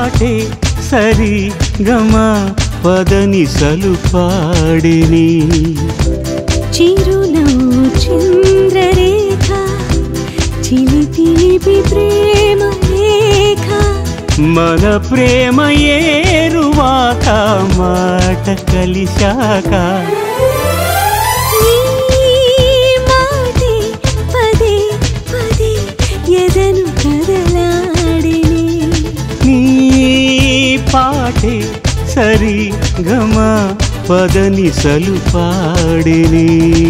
పాటే సరి గమ పదని సలుపాడిని చిరునవ్వు చంద్రరేఖ చిలిపిలిపి ప్రేమ రేఖ మన ప్రేమ ఏరువాక మాట కలిశాక పదే పదే ఎదను కదలాడిని నీ పాటే సరి గమ పదని సలుపాడిని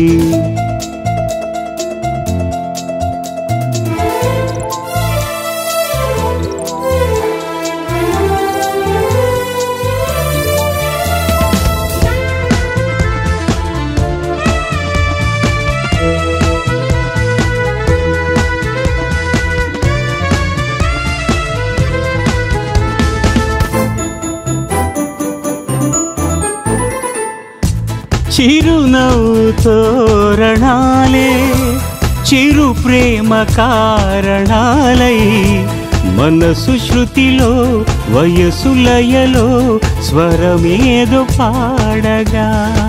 చిరునవ్వు తోరణాలే చిరు ప్రేమ కారణాలై మనసు శృతిలో వయసు లయలో స్వరమేదో పాడగా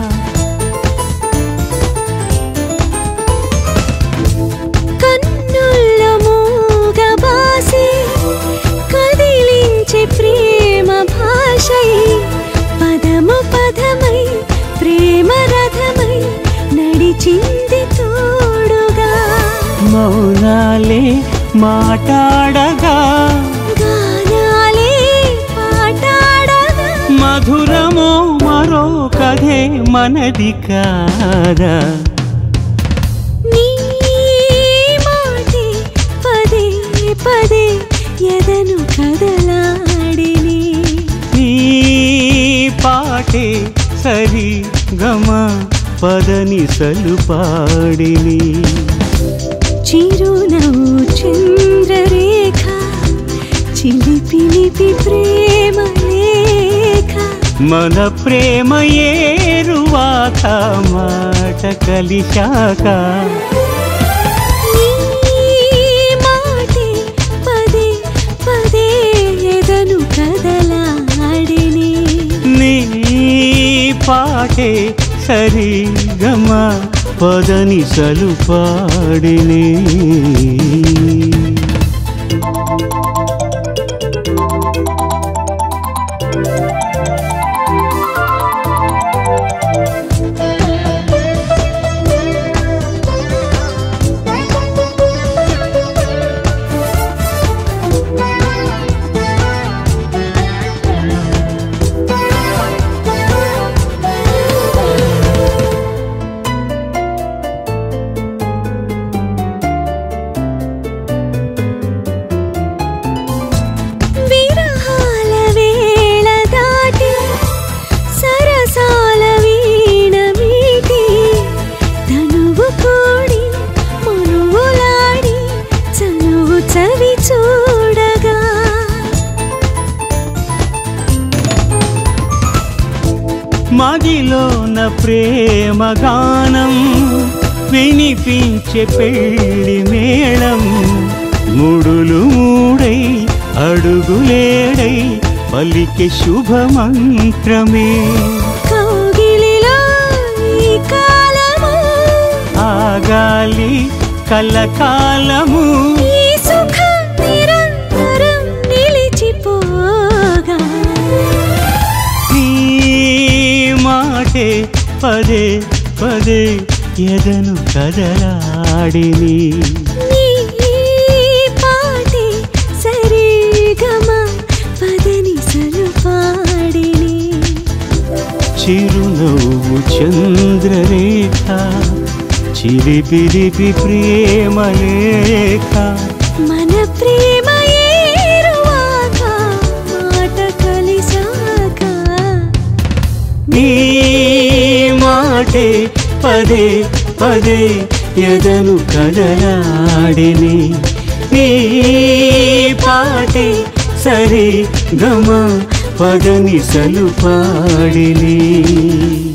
కన్నుల్లో మూగబాసి కదిలించే ప్రేమ భాషై పదము పదమై ప్రేమ రథమై నడిచింది తోడుగా మౌనాలే మాటాడగా గానాలే పాటాడగా మధురమో మరో కథే మనది కాదా నీ మాటే పదే పదే ఎదను కదలాడిని నీ పాటే సరి గమ పదని సలుపాడిని చిరునవ్వు చంద్రరేఖ చిలిపిలిపి ప్రేమ లేఖ మన ప్రేమ ఏరువాక మాట కలిశాక నీ మాటే పదే పదే ఎదను కదలాడిని నీ పాటే సరి గమ పదని సలుపాడిని మదిలోన ప్రేమ గానం వినిపించే పెళ్లి మేళం ముడులు మూడై అడుగులేడై పలికే శుభమంత్రమే కౌగిలిలో ఈ కాలము ఆగాలి కలకాలము ఈ సుఖం నిరంతరం నిలిచిపోగా నీ మాటే పదే పదే ఎదను కదలాడిని నీ పాటే సరిగమ పదని సలుపాడిని చిరునవ్వు చంద్రరేఖ చిలిపిలిపి ప్రేమ లేఖ మన ప్రేమ ఏరువాక మాట కలిసాక నీ మాటే పదే పదే ఎదను కదలాడిని నీ పాటే సరి గమ పదని సలుపాడిని